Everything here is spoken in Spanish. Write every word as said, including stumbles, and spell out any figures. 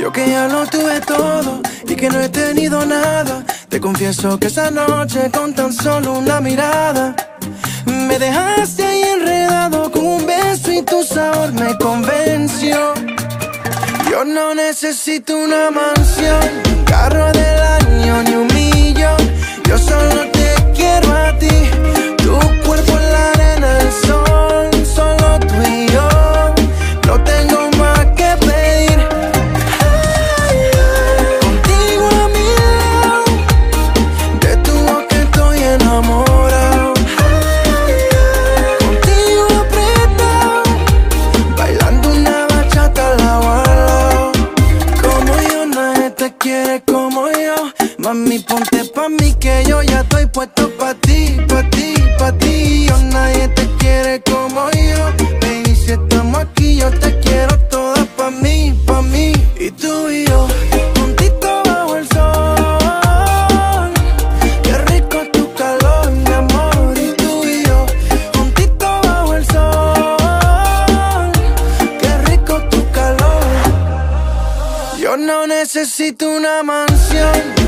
Yo que ya lo tuve todo y que no he tenido nada. Te confieso que esa noche con tan solo una mirada me dejaste ahí enredado con un beso y tu sabor me convenció. Yo no necesito una mansión, un carro del año ni un millón. Yo solo te quiero a ti, tu cuerpo en la arena del sol. Solo tú y yo, no tengo más que pedir. Ay, ay, contigo a mi lado, de tu boca estoy enamorado. Ay, ay, contigo apretado, bailando una bachata lado a lado. Como yo, nadie te quiere como yo. Mami, ponte pa' mí que yo ya estoy puesto pa' ti, pa' ti, pa' ti. Yo, nadie te quiere como yo. Baby, si estamos aquí, yo te quiero toda pa' mí, pa' mí. Y tú y yo, juntito bajo el sol. Qué rico tu calor, mi amor. Y tú y yo, juntito bajo el sol. Qué rico tu calor. Yo no necesito una mansión,